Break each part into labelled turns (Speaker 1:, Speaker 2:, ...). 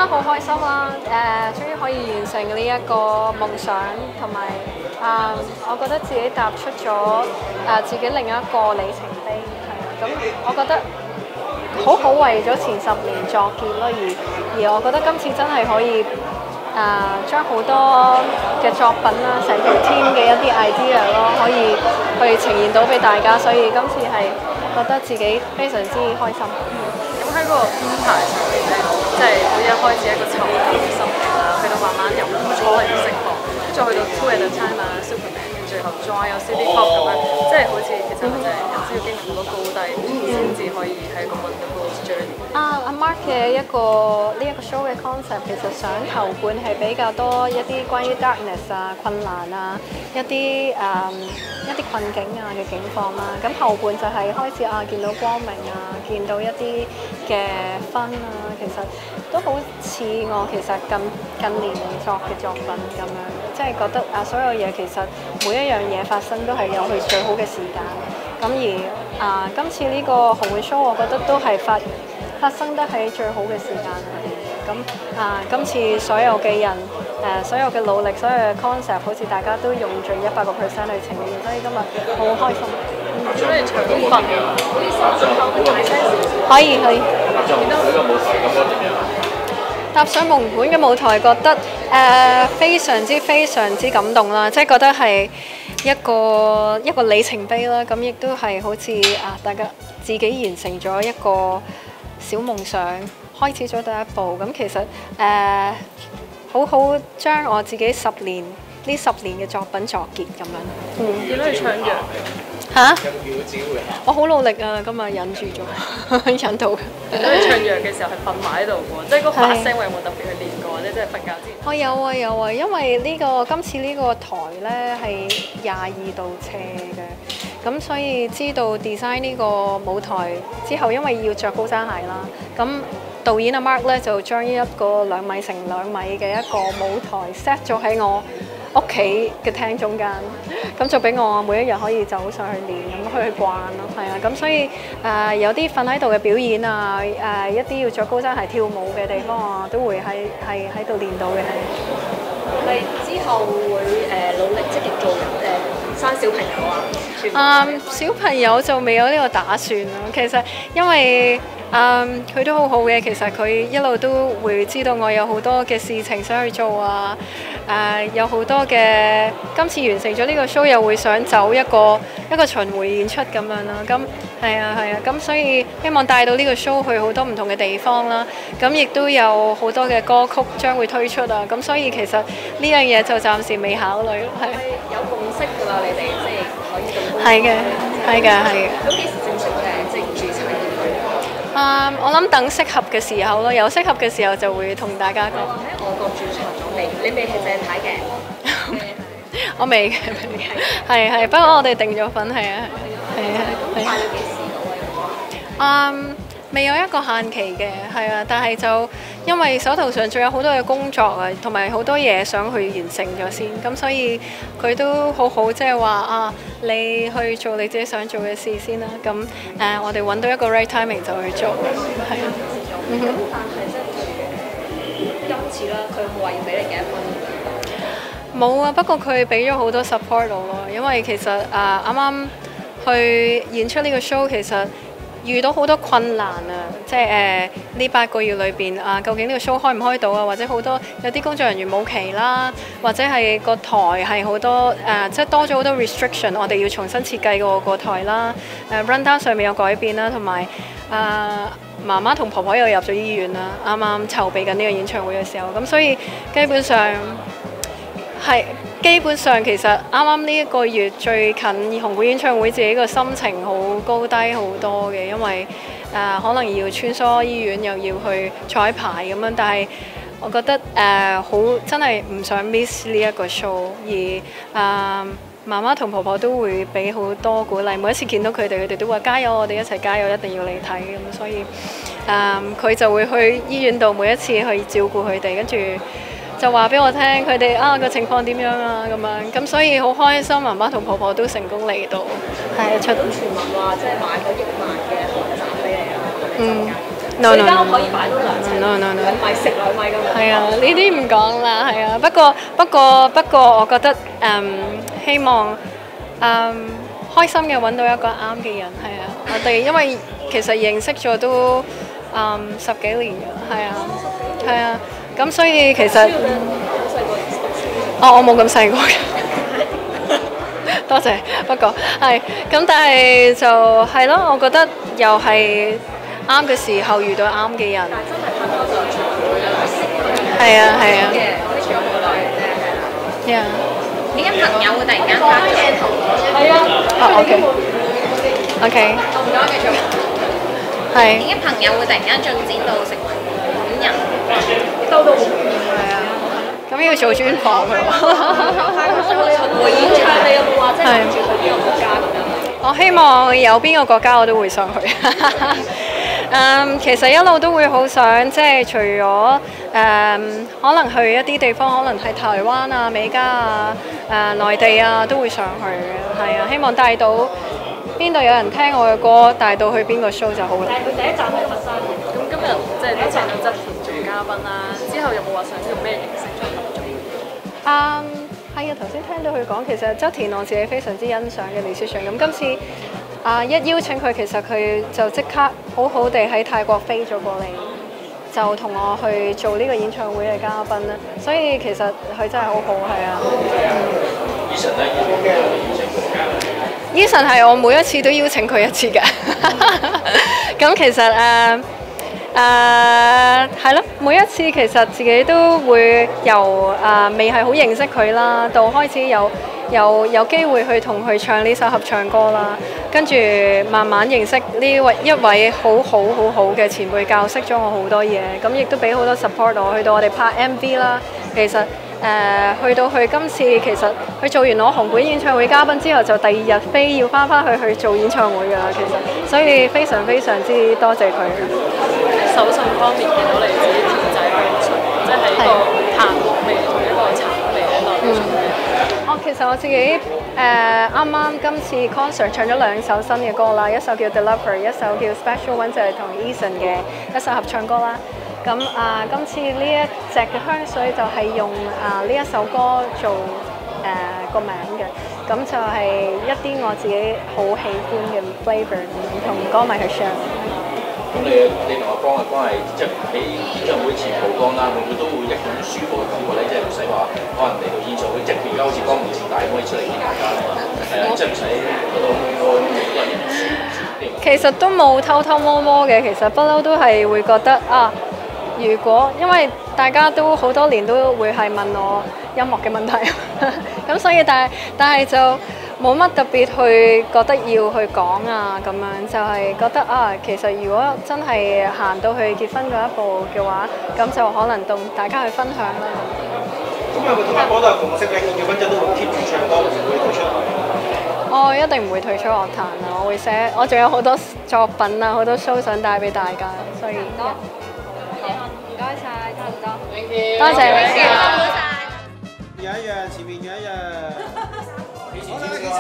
Speaker 1: 然好開心啦！終於可以完成呢一個夢想，同埋我覺得自己踏出咗自己另一個里程碑，係啊！咁我覺得好為咗前10年作結咯，而我覺得今次真係可以將好多嘅作品啦，成條 team 嘅一啲 idea 咯，可以去呈現到俾大家，所以今次係覺得自己非常之開心。
Speaker 2: 咁喺嗰個編排上面咧，即係好似一開始一個籌備嘅心情啦，去到慢慢由初嚟釋放，再去到 Two at a Time 啊 Superman， 最後再有 City Pop 咁樣，即係好似其實就係人先要經歷好多高低，先至可以喺一個 wonderful journey。
Speaker 1: 阿 Mark 嘅呢一個 show 嘅 concept 其實想頭半係比較多一啲關於 darkness 啊、困難啊、一啲困境啊嘅境況啦。咁後半就係開始見到光明啊，見到一啲嘅分啊，其實都好似我其實近年作嘅作品咁樣，即係覺得所有嘢其實每一樣嘢發生都係有佢最好嘅時間。咁而今次呢個紅館 show 我覺得都係發生得喺最好嘅時間咁今次所有嘅人所有嘅努力，所有嘅 concept 好似大家都用盡100%去呈現，所以今日好開心。
Speaker 2: 所以長篇可
Speaker 1: 以。踏上紅館嘅舞台，覺得非常之感動啦，即係覺得係一個里程碑啦。咁亦都係好似大家自己完成咗一個小夢想，開始咗第一步。咁其實好將我自己呢10年嘅作品作結咁樣。
Speaker 2: 見到你唱藥
Speaker 1: 嚇！我好努力啊，今日忍住咗，忍到。
Speaker 2: 見到你唱藥嘅時候係瞓埋喺度喎，即係嗰發聲有冇特別去練過，或者即係瞓覺之前？
Speaker 1: 我有啊，因為今次呢個台咧係22度斜嘅，咁所以知道 design 呢個舞台之後，因為要着高踭鞋啦，咁導演阿 Mark 咧就將呢一個2米乘2米嘅一個舞台 set 咗喺我屋企嘅廳中間，咁就俾我每一日可以走上去練，咁去慣咯，係啊，咁所以有啲瞓喺度嘅表演一啲要着高踭鞋跳舞嘅地方都會喺度練到嘅。
Speaker 3: 你之後會努力積極做生小朋友啊？
Speaker 1: 小朋友就未有呢個打算咯。其實因為佢都好好嘅，其實佢一路都會知道我有好多嘅事情想去做啊。有好多嘅今次完成咗呢個 show，又會想走一個巡迴演出咁樣啦。咁係啊，咁所以希望帶到呢個 show 去好多唔同嘅地方啦。咁亦都有好多嘅歌曲將會推出啊。咁所以其實呢樣嘢就暫時未考慮咯。係
Speaker 3: 有共識㗎啦，你哋即係可以咁高。
Speaker 1: 係嘅。
Speaker 3: 咁幾時正式即係註冊嘅？
Speaker 1: 我諗等適合嘅時候咯，有適合嘅時候就會同大家講。
Speaker 3: 喺外國註冊咗未？你未係淨係睇嘅？
Speaker 1: 我未嘅，係，不過我哋訂咗份，係啊。
Speaker 3: 咁快到幾時到啊？
Speaker 1: 未有一個限期嘅，係啊，但係就因為手頭上仲有好多嘅工作啊，同埋好多嘢想去完成咗先，咁所以佢都好好，即係話你去做你自己想做嘅事先啦。咁我哋揾到一個 right timing 就去做，係啊。
Speaker 3: 但係即係今次啦，佢冇話要俾你幾多分？
Speaker 1: 冇啊，不過佢俾咗好多 support 我咯，因為其實啱啱去演出呢個 show，其實遇到好多困難啊，即係呢8個月裏邊究竟呢個 show 開唔開到啊？或者好多有啲工作人員冇期啦，或者係個台係好多即係多咗好多 restriction， 我哋要重新設計個台啦，run down 上面有改變啦，同埋媽媽同婆婆又入咗醫院啦，啱啱籌備緊呢個演唱會嘅時候，咁所以基本上其實啱啱呢一個月最近紅館演唱會，自己個心情好高低好多嘅，因為可能要穿梭醫院，又要去彩排咁樣，但係我覺得真係唔想 miss 呢一個 show， 而媽媽同婆婆都會俾好多鼓勵，每一次見到佢哋都話加油，我哋一齊加油，一定要嚟睇咁，所以佢就會去醫院度每一次去照顧佢哋，跟住就話俾我聽佢哋個情況點樣啊咁樣，咁所以好開心，媽媽同婆婆都成功嚟到，係出。
Speaker 3: 傳聞話即係買咗億萬嘅豪宅俾你啊！
Speaker 1: No
Speaker 3: 所以
Speaker 1: no
Speaker 3: 間
Speaker 1: no
Speaker 3: 屋可以擺到2尺，
Speaker 1: no no no。
Speaker 3: 唔係食2米咁樣。
Speaker 1: 係啊，呢啲唔講啦，係啊。不過，我覺得希望開心嘅揾到一個啱嘅人，係啊。我哋因為其實認識咗都10幾年㗎，係啊，係啊。咁所以其實我冇咁細個嘅。多謝，不過係咁，但係就係咯，我覺得又係啱嘅時候遇到啱嘅人。
Speaker 3: 但係真係拍拖就長會啦，
Speaker 1: 係啊係啊。
Speaker 3: 我哋住咗好耐嘅啫，係啦。
Speaker 1: Yeah。
Speaker 4: 點解朋友會突然間加咗鏡頭？
Speaker 3: 係啊。
Speaker 1: OK。OK。
Speaker 3: 唔該，繼續。
Speaker 1: 係。
Speaker 4: 點解朋友會突然間進展到成為本人？
Speaker 3: 兜到好遠。
Speaker 1: 係啊。咁要做專訪㗎喎。
Speaker 3: 回演唱，你有冇話即係諗住去邊個國家咁樣？
Speaker 1: 我希望有邊個國家我都會想去。其實一路都會好想，即係除咗可能去一啲地方，可能係台灣啊、美加啊、內地啊，都會想去嘅。係啊，希望帶到邊度有人聽我嘅歌，帶到去邊個 show 就好啦。
Speaker 3: 但係佢第一站係佛山嘅。
Speaker 2: 咁今日即係都請到側田做嘉賓啦，之後有冇話想用咩形式做合作？
Speaker 1: 係啊，頭先聽到佢講，其實側田我自己非常之欣賞嘅李思祥。咁今次一邀請佢，其實佢就即刻好好地喺泰國飛咗過嚟，就同我去做呢個演唱會嘅嘉賓啦。所以其實佢真係好好，係啊。Eason 係我每一次都邀請佢一次嘅。咁其實係咯，每一次其實自己都會由未係好認識佢啦，到開始有機會去同佢唱呢首合唱歌啦，跟住慢慢認識呢位一位好嘅前輩，教識咗我好多嘢，咁亦都俾好多 support 我，去到我哋拍 MV 啦，其實去到佢今次其實佢做完我紅館演唱會嘉賓之後，就第2日飛要翻去做演唱會㗎啦，其實，所以非常之多謝佢。
Speaker 2: 手信方面見到你自己甜仔香水，即係喺個檀木味同一個橙味咧代表咗咩？
Speaker 1: 其實我自己啱啱今次 concert 唱咗2首新嘅歌啦，一首叫 The Lover， 一首叫 Special One， 就係同 Eason 嘅一首合唱歌啦。咁今次呢一隻嘅香水就係用呢一首歌做個名嘅，咁就係一啲我自己好喜歡嘅 flavor， 同歌迷去 share。
Speaker 5: 咁你同阿江嘅關係，即係喺演唱會前曝光啦，會唔會都會一種舒服嘅感覺咧？即係唔使話可能嚟到演唱會，即係而家好似江門前大可以出嚟見大家啦嘛，即係唔使嗰度
Speaker 1: 其實都冇偷偷摸摸嘅，其實不嬲都係會覺得如果因為大家都好多年都會係問我音樂嘅問題，咁所以但係就冇乜特別去覺得要去講咁樣，就係覺得其實如果真係行到去結婚嗰一步嘅話，咁就可能同大家去分享啦。
Speaker 6: 咁係咪同阿哥都有共識咧？結婚之後都會 keep 住唱歌，唔會退出嚟？
Speaker 1: 我一定唔會退出樂壇啊！我會寫，我仲有好多作品啊，好多 show 想帶俾大家，所以唔該晒，差唔多。多謝你。
Speaker 6: 有一樣，前面有一樣。好啦，幾時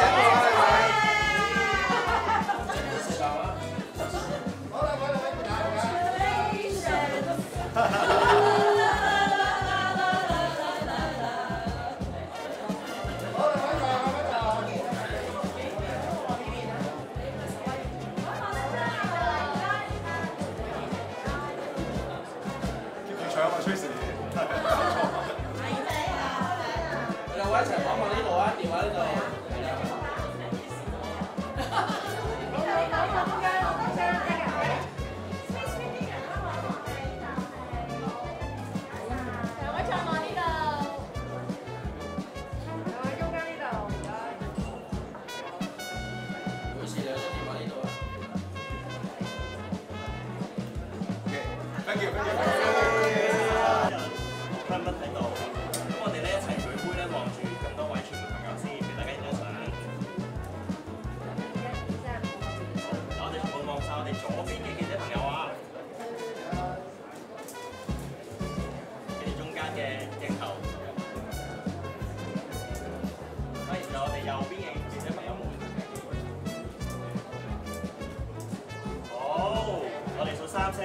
Speaker 6: 吹死你！兩位一齊講下呢度啊，電話呢度。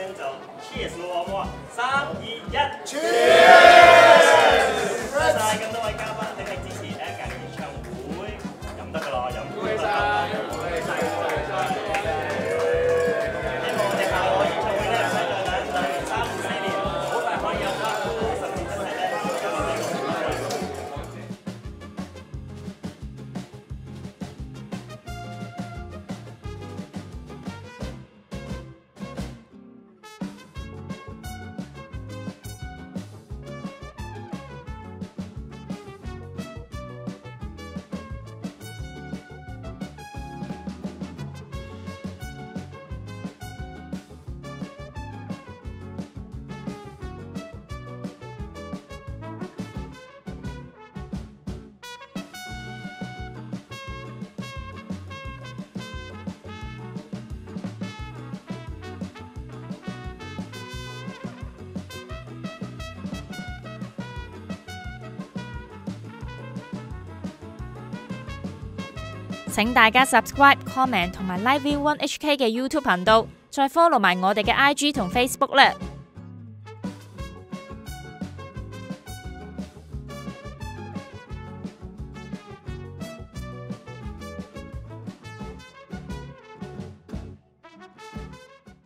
Speaker 7: 就 cheers 咯，好唔好啊？3、2、1
Speaker 6: Cheers！
Speaker 7: 多謝曬咁多位嘉賓，鼎力支持第一屆演唱會，飲得㗎啦，飲杯啦！希望我哋下個演唱會咧唔使再等3、4年，好快可以有翻，甚至真係咧將我哋個演唱會。
Speaker 8: 請大家 subscribe、comment 同埋 Live View One HK 嘅 YouTube 頻道，再 follow 埋我哋嘅IG 同 Facebook 咧。